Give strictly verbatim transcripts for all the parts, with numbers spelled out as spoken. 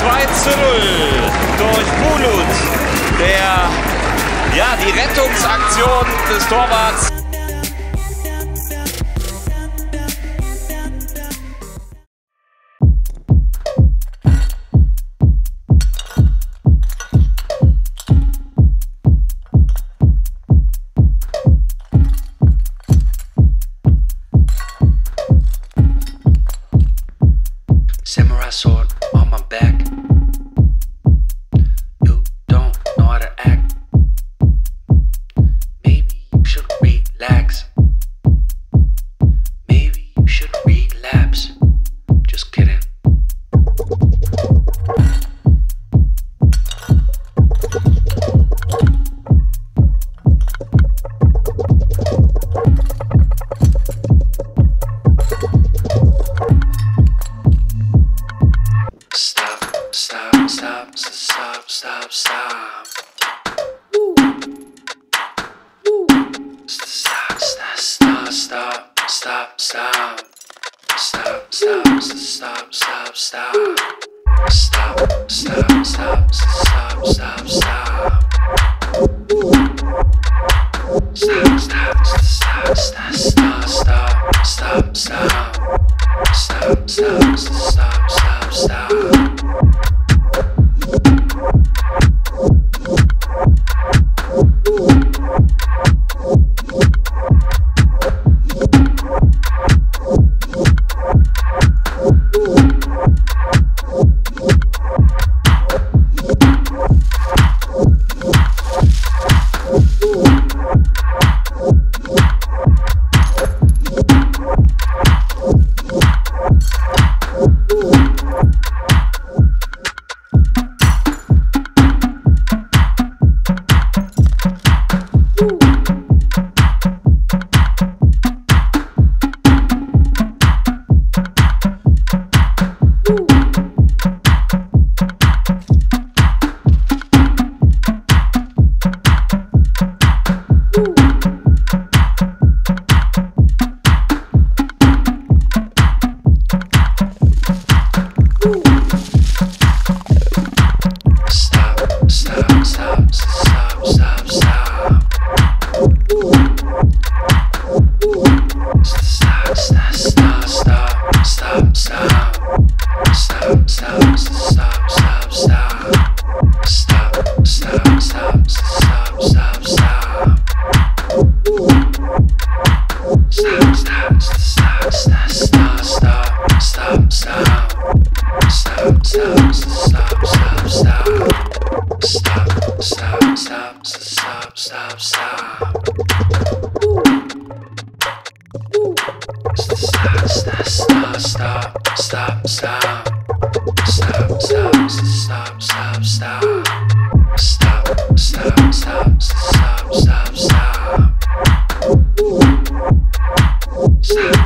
zwei zu null durch Bulut, der ja die Rettungsaktion des Torwarts. Samurai sword on my back. You don't know how to act. Maybe you should relax. Maybe you should relapse. Just kidding. Stop, stop, stop, stop, stop, stop. Stop, stop, stop, stop, stop, stop. Stop, stop, stop, stop, stop. Stop, stop, stop, stop, stop, stop. Stop, stop, stop, stop, stop, stop, stop, stop. Stop, stop, stop, stop, stop.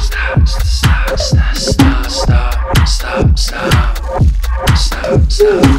Stop, stop, stop, stop, stop, stop.